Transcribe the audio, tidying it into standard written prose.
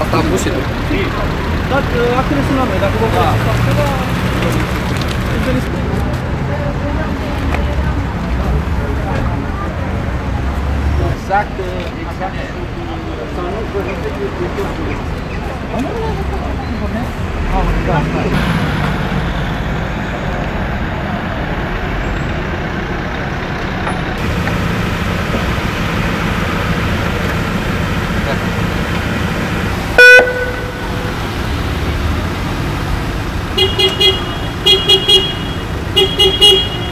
Asta am pus și tu. Dar acolo sunt la noi, dacă vă faceți asta, exact. Să nu vorbiți de